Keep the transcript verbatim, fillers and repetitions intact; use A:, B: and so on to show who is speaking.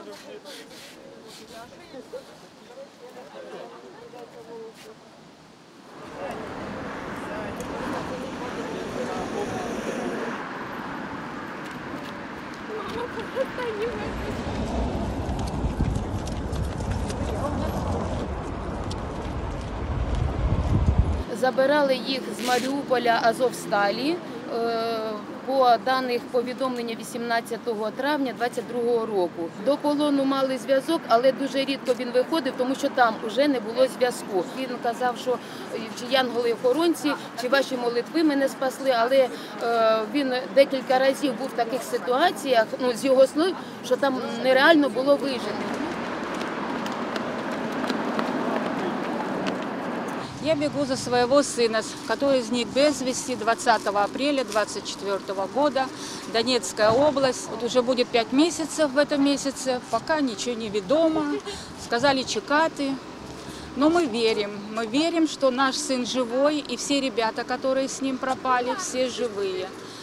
A: Забирали їх з Маріуполя Азовсталі по даних повідомлення вісімнадцятого травня двадцять другого року. До полону мали зв'язок, але дуже рідко він виходив, тому що там вже не було зв'язку. Він казав, що чи янголи-охоронці, чи ваші молитви мене спасли, але він декілька разів був в таких ситуаціях, ну, з його слів, що там нереально було вижити.
B: Я бегу за своего сына, который изник без вести двадцатого апреля двадцать четвёртого года, Донецкая область. Вот уже будет пять месяцев в этом месяце, пока ничего не ведомо, сказали чекаты. Но мы верим, мы верим, что наш сын живой, и все ребята, которые с ним пропали, все живые.